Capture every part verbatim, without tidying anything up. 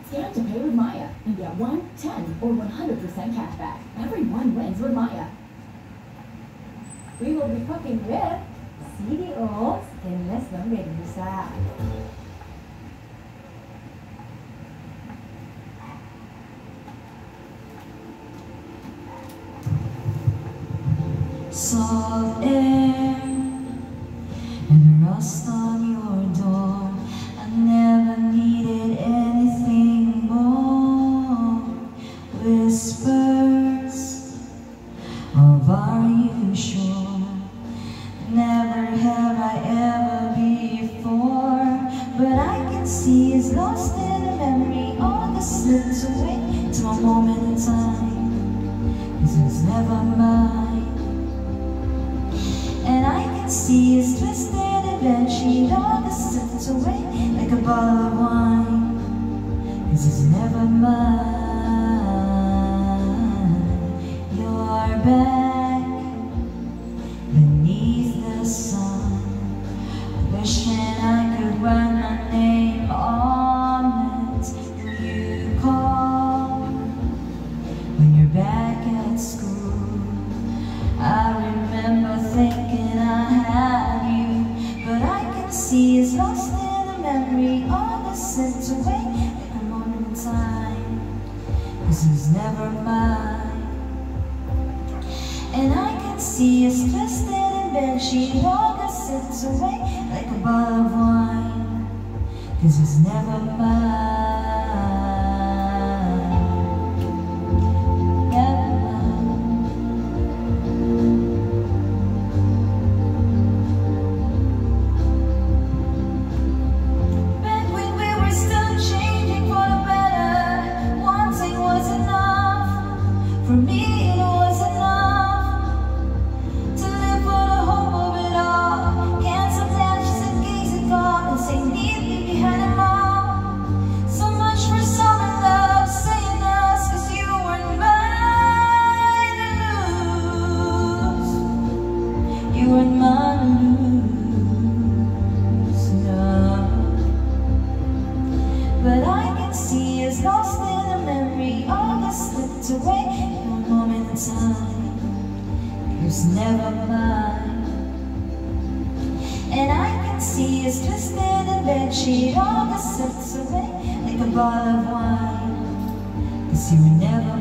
Scan to pay with Maya and get one, ten, or one hundred percent cash back. Everyone wins with Maya. We will be cooking with C D O Stainless Longganisa. Soft air and rust on your door. I never needed anything more. Whispers of are you sure? Never have I ever before. But I can see it's lost in a memory. All the slips away to a moment in time. 'Cause it's never mine. And I can see it's twisted and bedsheet. All the slips away like a bottle of wine. 'Cause it's never mine. You're back beneath the sun, wishing I could write my name on it. Will you call when you're back at school? I remember thinking I had you, but I can see it's lost in a memory. All the slipped away like a moment in time. 'Cause it's never mine. And I can see it's twisted in bedsheet. All the slipped away like a bottle of wine. 'Cause it's never mine. For me it was enough to live for the hope of it all. Cancel dashes and gaze at God and say leave me behind them all. So much for summer love saying us, 'cause you were mine to lose. You were mine to lose, no. But I can see it's lost in a memory. All the slipped away moment in time. It's never mine. And I can see it's twisted in bedsheet. All the slips away like a bottle of wine. 'Cause you were never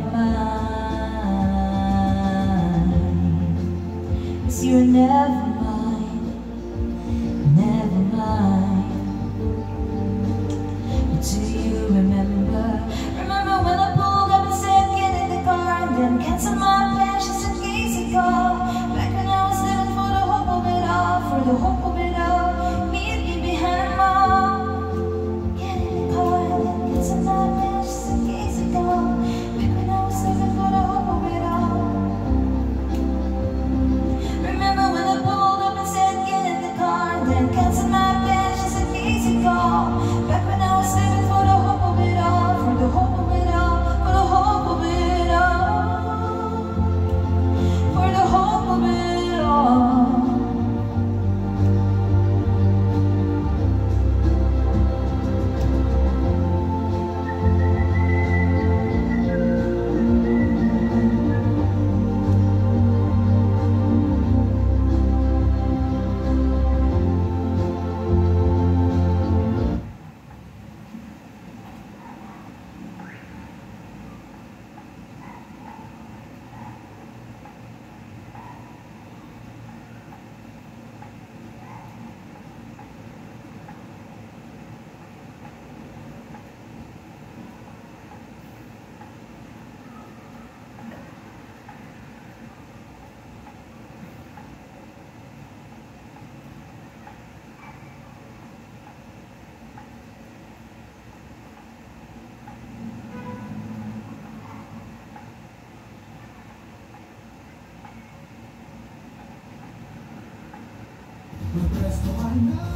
mine. 'Cause you were never mine. Never mine. But do you remember? Remember when I pulled up and said get in the car, and then cancel my plans just in case it called. Back when I was living for the hope of it all, for the hope of it all. Meet me behind them all. Get in the car and then cancel my plans just in case it called. Back when I was living for the hope of it all. Remember when I pulled up and said get in the car, and then cancel my plans just in case it called. Back when I was living for the hope of it all, for the hope of it all, for the hope of it all, for the hope of it all. The best of my night.